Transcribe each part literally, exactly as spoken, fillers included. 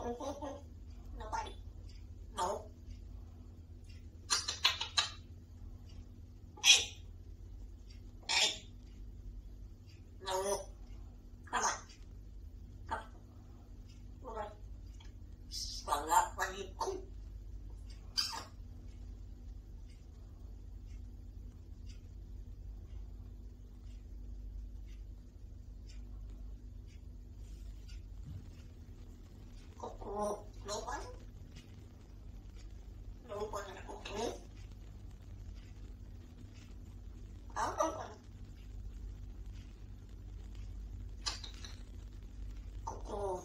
Nobody. No. Hey. Hey. No. Come on. Come. Come on. Swallow up when you poop. Nobody? Nobody na kukunin? Ako ba? Kuku.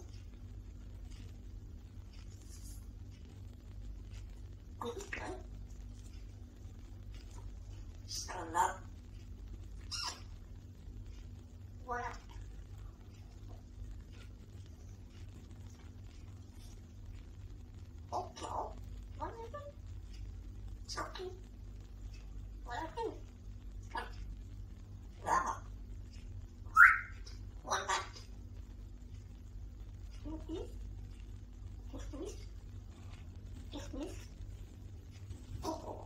Kuku ka? Sarap. Wala. Oh, no. What is it? It's okay. What I do? Come. Wow. One back. Kiss me. Kiss me. Kiss me. Oh.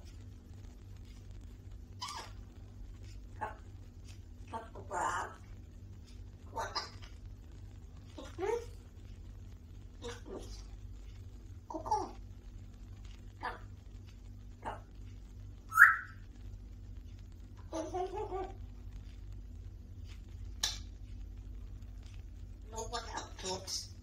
Come. Come to grab. One back. Kiss me. Kiss me. Coco. Come. Come. No one else talks.